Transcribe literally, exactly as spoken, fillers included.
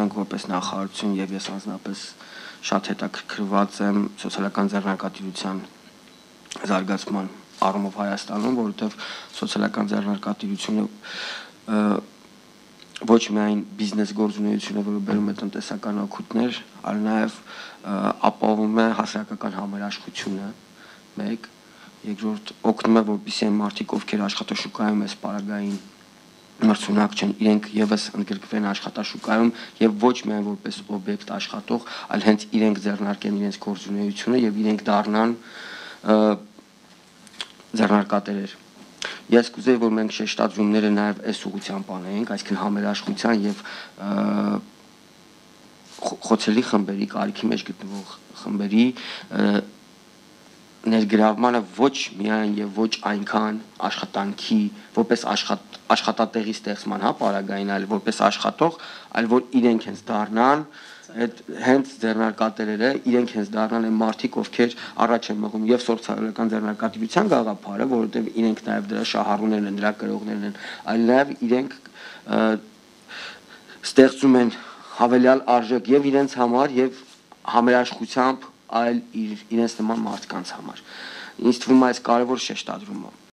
մենք որպես նախարարություն եւ ես անձնապես շատ հետաքրքրված եմ սոցիալական ձեռնարկատիրության զարգացման առումով Հայաստանում, որովհետեւ սոցիալական ձեռնարկատիրությունը ոչ միայն բիզնես գործունեություն է, որը բերում է տնտեսական օգուտներ, այլ նաեւ ապահովում է հասարակական համերաշխությունը, մեկ, երկրորդ օգնում է, որպեսզի այն մարդիկ, ովքեր աշխատաշուկայում այս պարագային մրցունակ չեն, իրենք եւս ընդգրկվեն աշխատաշուկայում եւ ոչ միայն որպես օբյեկտ աշխատող, այլ հենց իրենք ձեռնարկեն իրենց գործունեությունը եւ իրենք դառնան ձեռնարկատերեր։ Ես կուզեի, որ մենք շեշտադրումները նաեւ այս ուղղությամբ անենք, այսինքն համերաշխության եւ խոցելի խմբերի, կարիքի մեջ գտնվող խմբերի ներգրավմանը ոչ միայն եւ ոչ այնքան աշխատանքի, որպես աշխատ աշխատատեղի ստեղծման, հա, պարագային, այլ որպես աշխատող, այլ որ իրենք հենց դառնան այդ հենց ձեռնարկատերերը, իրենք հենց դառնան այն մարդիկ, ովքեր առաջ են մղում եւ սոցիալական ձեռնարկատիրության գաղափարը, որովհետեւ իրենք նաեւ դրա շահառուներն են, դրա կրողներն են, այլ նաեւ իրենք ստեղծում են հավելյալ արժեք եւ իրենց համար եւ համերաշխությամբ այլ իրենց նման մարդկանց համար։ Ինձ թվում է այս կարևոր շեշտադրումը։